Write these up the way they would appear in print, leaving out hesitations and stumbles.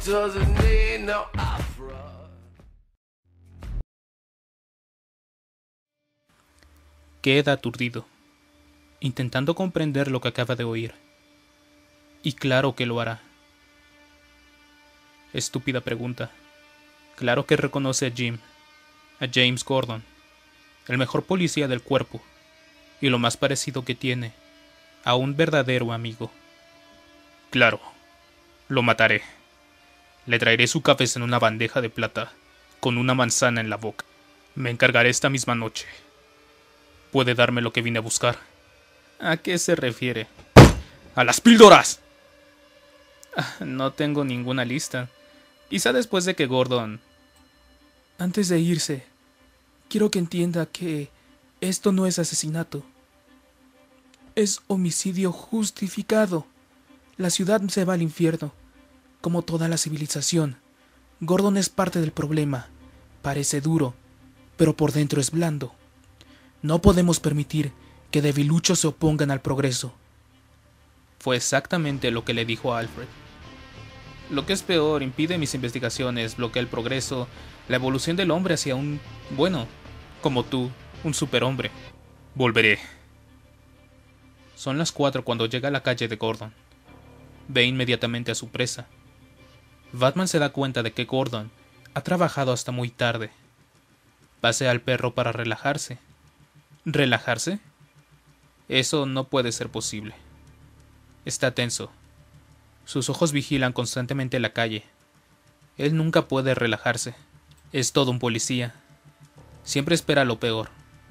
doesn't need no opera. Queda aturdido, intentando comprender lo que acaba de oír. Y claro que lo hará. Estúpida pregunta. Claro que reconoce a Jim, a James Gordon, el mejor policía del cuerpo, y lo más parecido que tiene a un verdadero amigo. Claro, lo mataré. Le traeré su cabeza en una bandeja de plata, con una manzana en la boca. Me encargaré esta misma noche. ¿Puede darme lo que vine a buscar? ¿A qué se refiere? ¡A las píldoras! No tengo ninguna lista. Quizá después de que Gordon... Antes de irse, quiero que entienda que esto no es asesinato. Es homicidio justificado. La ciudad se va al infierno, como toda la civilización. Gordon es parte del problema. Parece duro, pero por dentro es blando. No podemos permitir que debiluchos se opongan al progreso. Fue exactamente lo que le dijo a Alfred. Lo que es peor, impide mis investigaciones, bloquea el progreso, la evolución del hombre hacia un... bueno, como tú, un superhombre. Volveré. Son las 4 cuando llega a la calle de Gordon. Ve inmediatamente a su presa. Batman se da cuenta de que Gordon ha trabajado hasta muy tarde. Pasea al perro para relajarse. ¿Relajarse? Eso no puede ser posible. Está tenso. Sus ojos vigilan constantemente la calle. Él nunca puede relajarse. Es todo un policía. Siempre espera lo peor.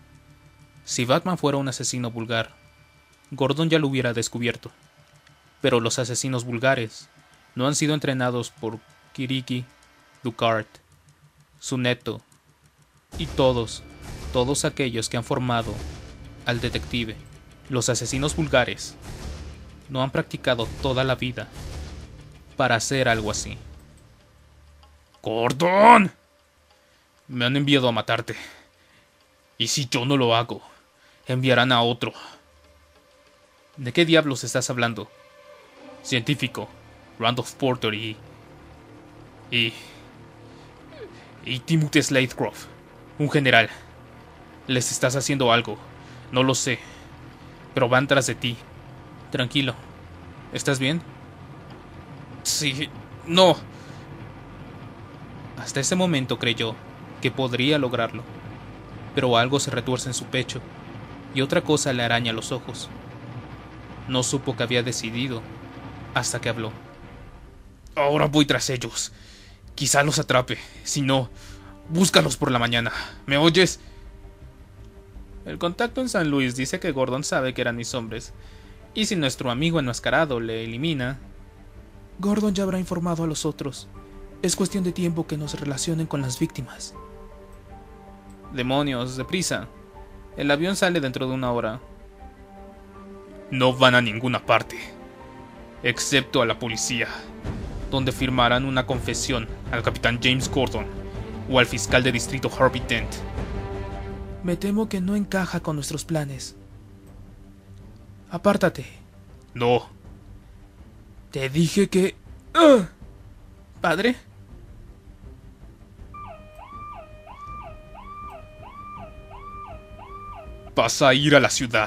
Si Batman fuera un asesino vulgar, Gordon ya lo hubiera descubierto. Pero los asesinos vulgares no han sido entrenados por Kiriki, Ducard, Sunetto y todos aquellos que han formado al detective. Los asesinos vulgares no han practicado toda la vida para hacer algo así. ¡Gordon! Me han enviado a matarte. Y si yo no lo hago, enviarán a otro. ¿De qué diablos estás hablando? Científico, Randolph Porter y Timothy Slatecroft, un general. Les estás haciendo algo, no lo sé, pero van tras de ti. Tranquilo, ¿estás bien? Sí, no. Hasta ese momento creyó que podría lograrlo, pero algo se retuerce en su pecho y otra cosa le araña los ojos. No supo que había decidido hasta que habló. Ahora voy tras ellos. Quizá los atrape. Si no, búscalos por la mañana. ¿Me oyes? El contacto en San Luis dice que Gordon sabe que eran mis hombres. Y si nuestro amigo enmascarado le elimina... Gordon ya habrá informado a los otros. Es cuestión de tiempo que nos relacionen con las víctimas. Demonios, deprisa. El avión sale dentro de 1 hora. No van a ninguna parte, excepto a la policía, donde firmarán una confesión al capitán James Gordon o al fiscal de distrito Harvey Dent. Me temo que no encaja con nuestros planes. Apártate. No. Te dije que... ¿Padre? Vas a ir a la ciudad.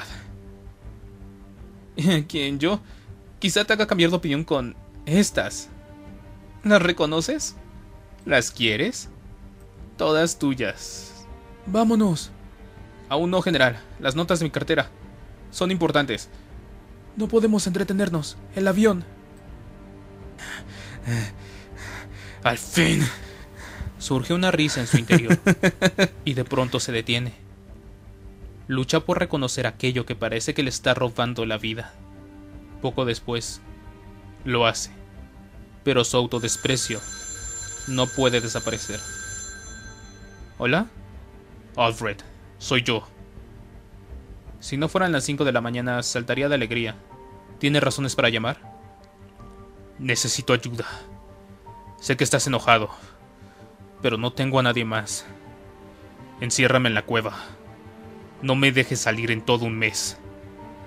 ¿Quién, yo? Quizá te haga cambiar de opinión con estas. ¿Las reconoces? ¿Las quieres? Todas tuyas. Vámonos. Aún no, general. Las notas de mi cartera son importantes. No podemos entretenernos. El avión. Al fin. Surge una risa en su interior y de pronto se detiene. Lucha por reconocer aquello que parece que le está robando la vida. Poco después, lo hace, pero su autodesprecio no puede desaparecer. ¿Hola? Alfred, soy yo. Si no fueran las 5 de la mañana, saltaría de alegría. ¿Tienes razones para llamar? Necesito ayuda. Sé que estás enojado, pero no tengo a nadie más. Enciérrame en la cueva. No me dejes salir en todo un mes.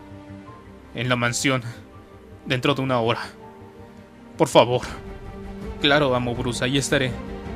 En la mansión, dentro de 1 hora. Por favor. Claro, amo Bruce, ahí estaré.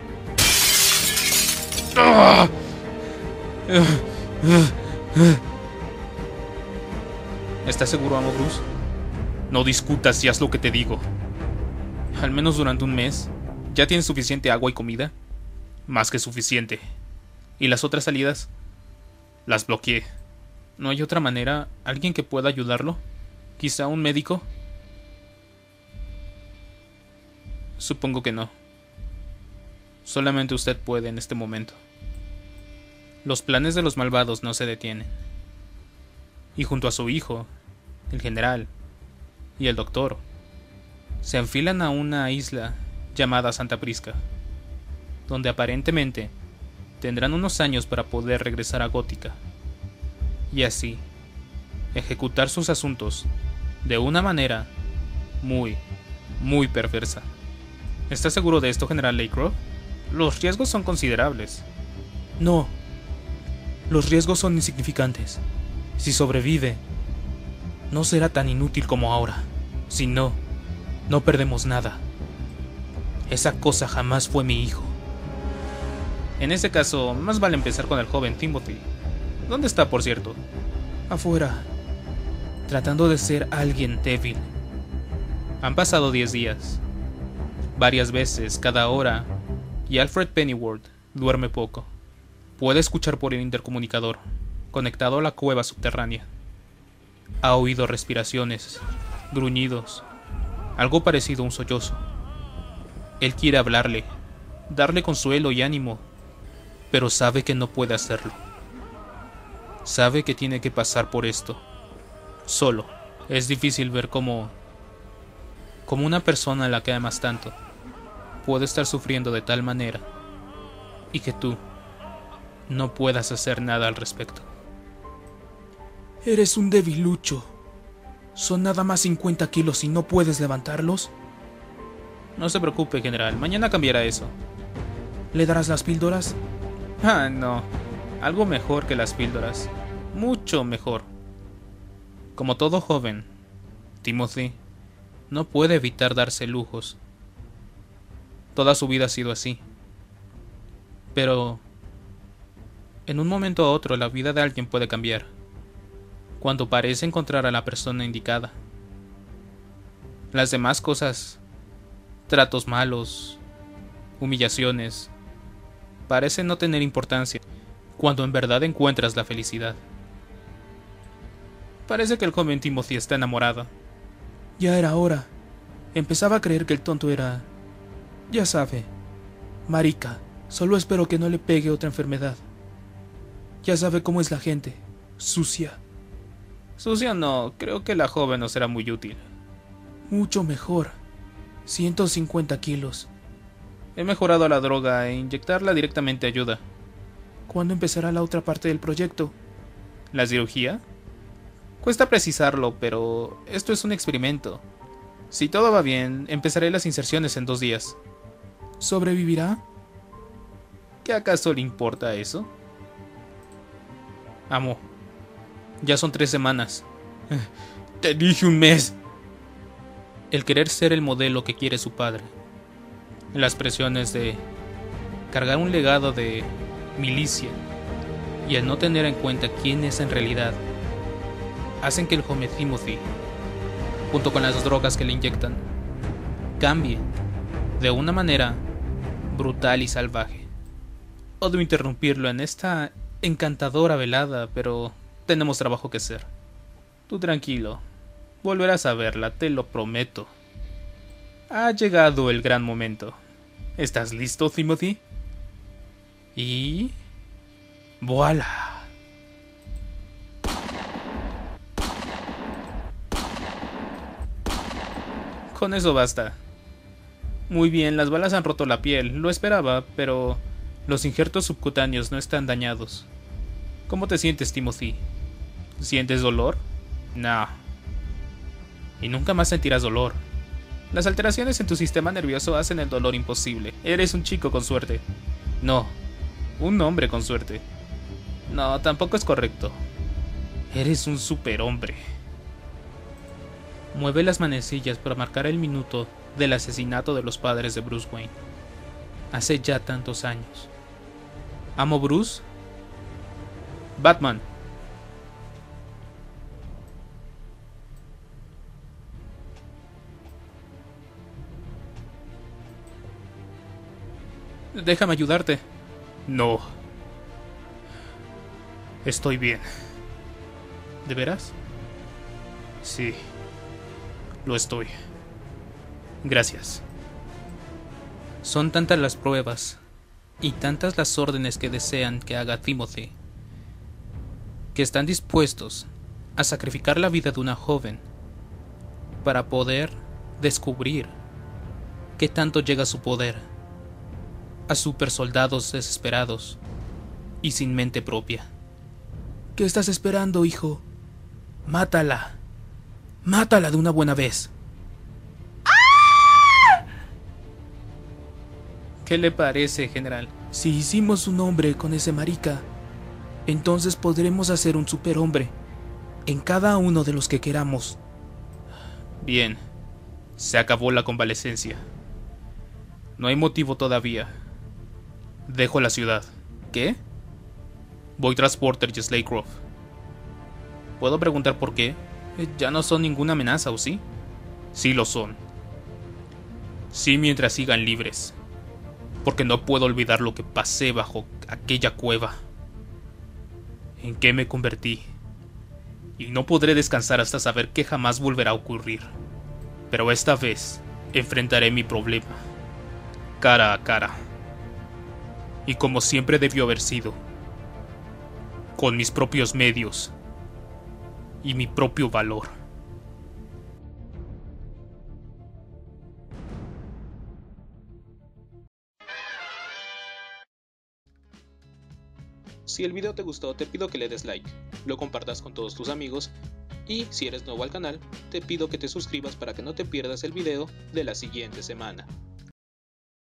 ¿Estás seguro, amo Bruce? No discutas y haz lo que te digo. Al menos durante un mes. ¿Ya tienes suficiente agua y comida? Más que suficiente. ¿Y las otras salidas? Las bloqueé. ¿No hay otra manera? ¿Alguien que pueda ayudarlo? ¿Quizá un médico? Supongo que no. Solamente usted puede en este momento. Los planes de los malvados no se detienen. Y junto a su hijo, el general y el doctor, se enfilan a una isla llamada Santa Prisca, donde aparentemente tendrán unos años para poder regresar a Gótica y así ejecutar sus asuntos de una manera muy, muy perversa. ¿Estás seguro de esto, General Laycroft? Los riesgos son considerables. No. Los riesgos son insignificantes. Si sobrevive, no será tan inútil como ahora. Si no, no perdemos nada. Esa cosa jamás fue mi hijo. En ese caso, más vale empezar con el joven Timothy. ¿Dónde está, por cierto? Afuera, tratando de ser alguien débil. Han pasado 10 días. Varias veces, cada hora, y Alfred Pennyworth duerme poco. Puede escuchar por el intercomunicador, conectado a la cueva subterránea. Ha oído respiraciones, gruñidos, algo parecido a un sollozo. Él quiere hablarle, darle consuelo y ánimo, pero sabe que no puede hacerlo. Sabe que tiene que pasar por esto, solo. Es difícil ver cómo una persona a la que amas tanto puede estar sufriendo de tal manera y que tú no puedas hacer nada al respecto. Eres un debilucho. Son nada más 50 kilos y no puedes levantarlos. No se preocupe, general. Mañana cambiará eso. ¿Le darás las píldoras? Ah, no. Algo mejor que las píldoras. Mucho mejor. Como todo joven, Timothy no puede evitar darse lujos. Toda su vida ha sido así. Pero en un momento a otro la vida de alguien puede cambiar, cuando parece encontrar a la persona indicada. Las demás cosas, tratos malos, humillaciones, parecen no tener importancia cuando en verdad encuentras la felicidad. Parece que el joven Timothy está enamorado. Ya era hora. Empezaba a creer que el tonto era... Ya sabe, marica. Solo espero que no le pegue otra enfermedad. Ya sabe cómo es la gente. Sucia. Sucia no, creo que la joven no será muy útil. Mucho mejor. 150 kilos. He mejorado la droga e inyectarla directamente ayuda. ¿Cuándo empezará la otra parte del proyecto? ¿La cirugía? Cuesta precisarlo, pero esto es un experimento. Si todo va bien, empezaré las inserciones en 2 días. ¿Sobrevivirá? ¿Qué acaso le importa eso? Amo, ya son 3 semanas. Te dije un mes. El querer ser el modelo que quiere su padre. Las presiones de cargar un legado de milicia y el no tener en cuenta quién es en realidad hacen que el joven Timothy, junto con las drogas que le inyectan, cambie de una manera brutal y salvaje. Odio interrumpirlo en esta encantadora velada, pero tenemos trabajo que hacer. Tú tranquilo, volverás a verla, te lo prometo. Ha llegado el gran momento. ¿Estás listo, Timothy? Y... ¡Voilà! Con eso basta. Muy bien, las balas han roto la piel, lo esperaba, pero los injertos subcutáneos no están dañados. ¿Cómo te sientes, Timothy? ¿Sientes dolor? No. Y nunca más sentirás dolor. Las alteraciones en tu sistema nervioso hacen el dolor imposible. Eres un chico con suerte. No, un hombre con suerte. No, tampoco es correcto. Eres un superhombre. Mueve las manecillas para marcar el minuto del asesinato de los padres de Bruce Wayne. Hace ya tantos años. ¿Amo Bruce? Batman. Déjame ayudarte. No. Estoy bien. ¿De veras? Sí. Lo estoy. Gracias. Son tantas las pruebas y tantas las órdenes que desean que haga Timothy, que están dispuestos a sacrificar la vida de una joven para poder descubrir qué tanto llega su poder a supersoldados desesperados y sin mente propia. ¿Qué estás esperando, hijo? Mátala. Mátala de una buena vez. ¿Qué le parece, general? Si hicimos un hombre con ese marica, entonces podremos hacer un superhombre en cada uno de los que queramos. Bien, se acabó la convalecencia. No hay motivo todavía. Dejo la ciudad. ¿Qué? Voy tras Porter y Slaycroft. ¿Puedo preguntar por qué? Ya no son ninguna amenaza, ¿o sí? Sí lo son. Sí, mientras sigan libres. Porque no puedo olvidar lo que pasé bajo aquella cueva. ¿En qué me convertí? Y no podré descansar hasta saber qué jamás volverá a ocurrir. Pero esta vez enfrentaré mi problema, cara a cara. Y como siempre debió haber sido, con mis propios medios y mi propio valor. Si el video te gustó, te pido que le des like, lo compartas con todos tus amigos y si eres nuevo al canal, te pido que te suscribas para que no te pierdas el video de la siguiente semana.